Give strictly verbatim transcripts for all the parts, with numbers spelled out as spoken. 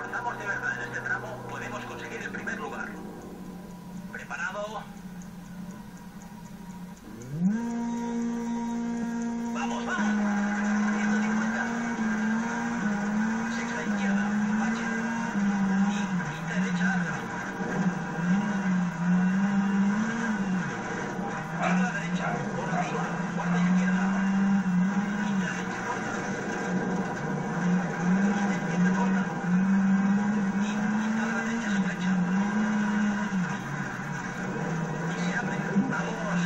esforzamos de verdad en este tramo, podemos conseguir el primer lugar. ¿Preparado? ¡Vamos, vamos! ciento cincuenta. Sexta izquierda, bache. Y quinta derecha alta. A la derecha, por arriba, cuarta izquierda. Quinta derecha corta. Quinta izquierda corta. Y quinta a la derecha estrecha. Y se abre. ¡Vamos!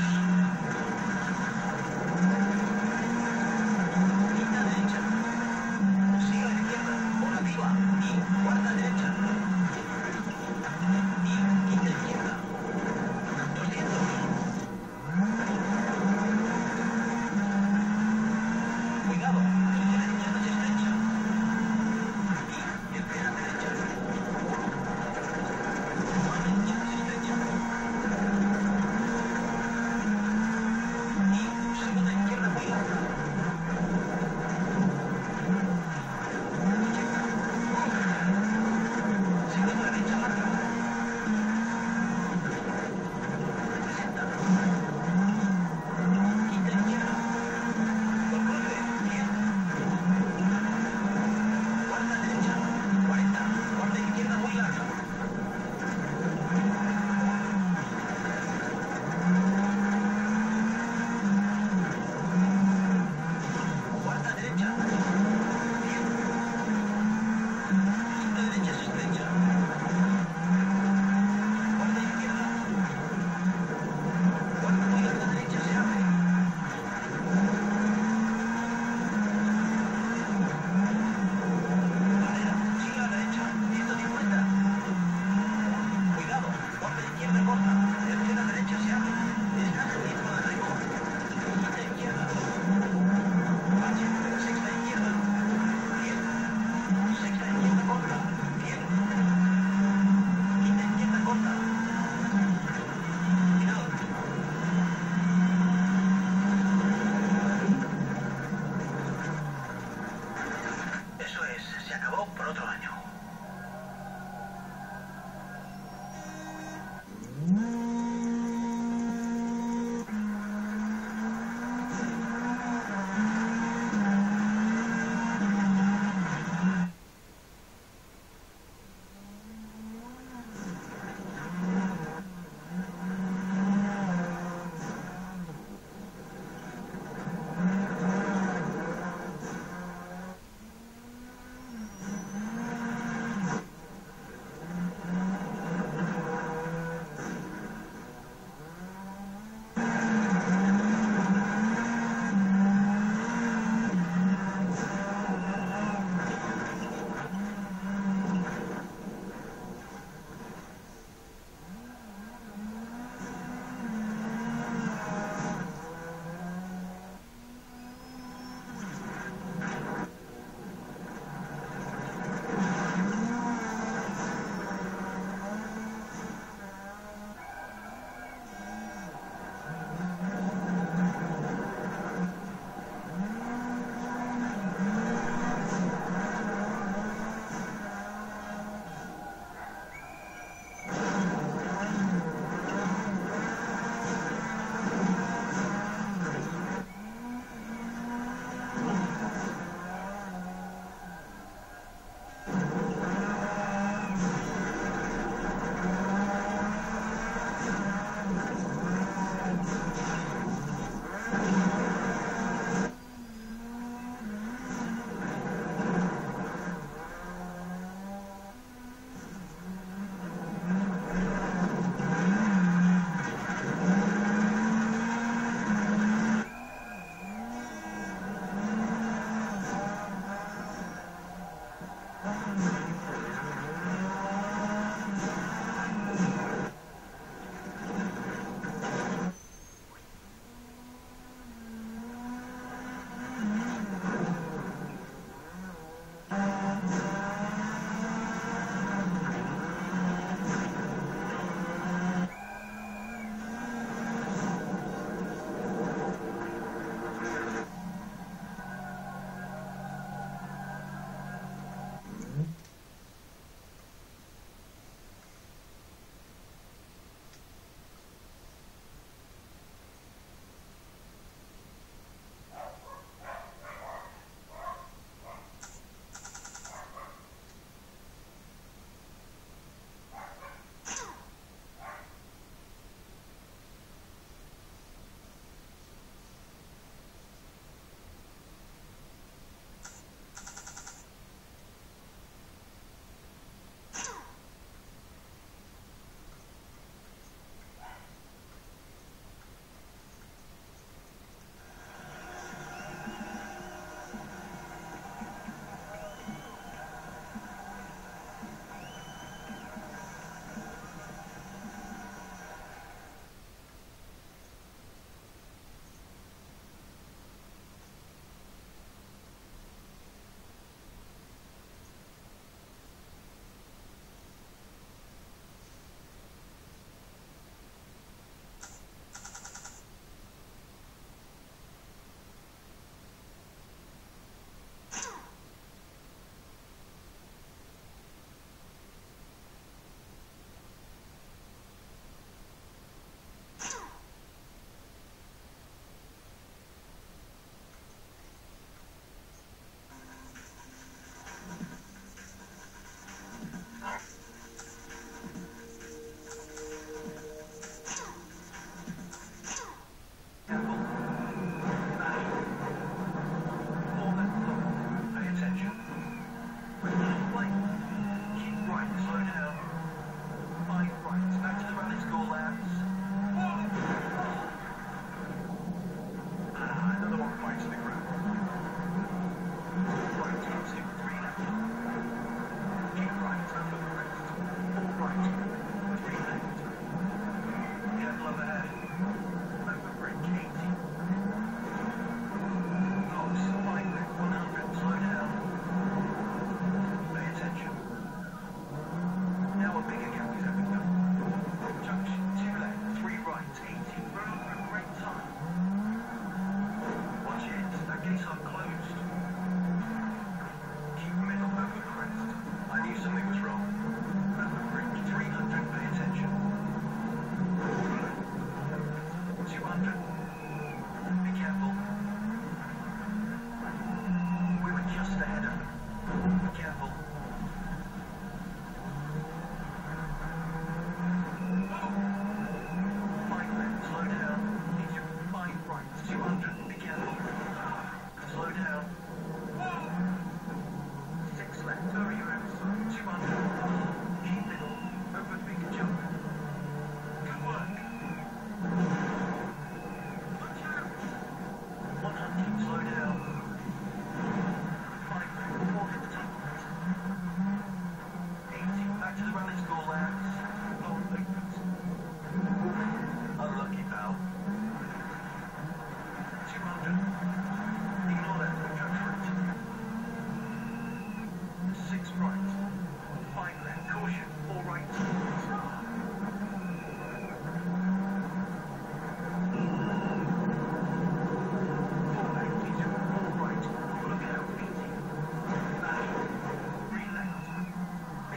Quinta derecha. Sigue a la izquierda, por arriba. Y cuarta derecha. Y quinta izquierda. doscientos. Cuidado, tercera izquierda y estrecha. Y tercera derecha. Cuarta izquierda y estrecha. Y segunda izquierda muy larga. ochenta. Segunda derecha larga. sesenta. Quinta izquierda. Por cruce, cien. Cuarta derecha, cuarenta. Cuarta izquierda muy larga. Cuarta derecha, cien. Quinta derecha es estrecha. Cuarta izquierda. Cuarta muy larga derecha se abre. Barrera, sigue a la derecha, ciento cincuenta. Cuidado, cuarta izquierda corta. Tercera derecha se abre. Escasa tiempo de rigor. Quinta izquierda. Bache, sexta izquierda. cien. Sexta izquierda corta. cien. Quinta izquierda corta. Final. Eso es, se acabó por otro año.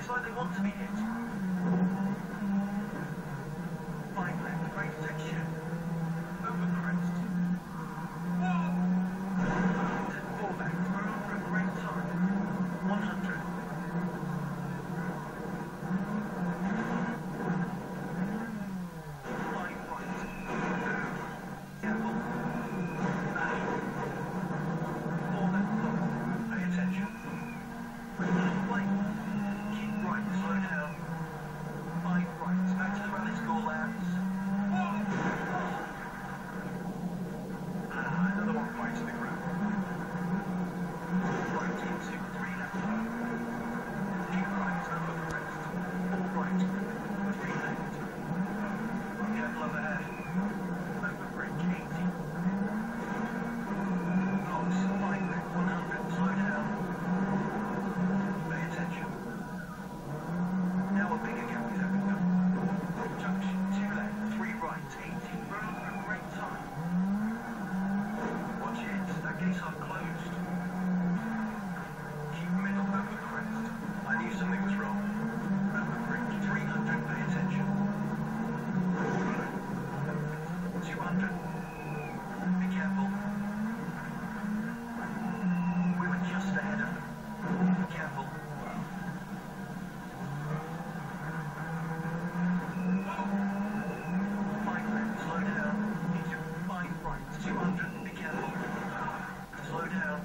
It's like they want to be hit. Five left, great section. Over crest. Four back, we're on for a great time. one hundred. Five right. Careful. Nine. Four left, long. Pay attention. Wait. Keep right, slow down. Five right, back to the rally score laps. Ah, another one right to the ground. Right into three left. Keep right, over the rest. Four right, three left. Careful up ahead. Over brake, eighty. Lots, five left, one hundred, slow down. Pay attention. Now a bigger gap is opened up. Junction, two left, three right, eighty. We're on for a great time. Watch it, that gate's half closed. Keep middle, over crest. I knew something was wrong. Over brake, three hundred, pay attention. two hundred. Be careful. We were just ahead of them. Be careful. Five left, slow down. Into five right, two hundred, be careful. Slow down.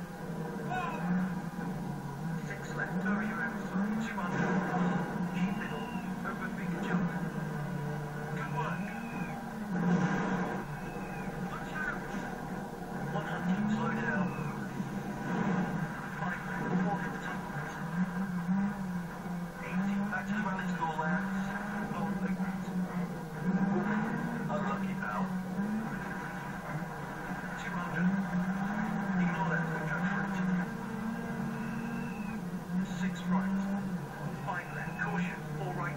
Six left, over your outside, two hundred. Keep middle, over big jump. Good work. Watch out. one hundred, slow down. Five left, four left, top right. eighty, back to the rally score laps. Oh, big right. Unlucky, pal. two hundred. Ignore that and go for it. Six right. Five left. Caution. Four right.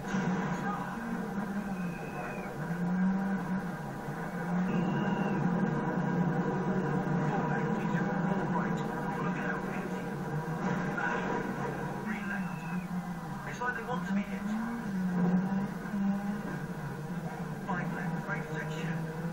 Four left. Into four right. Look out. eighty. Nine. Three left. It's like they want to be hit. Five left. Great section.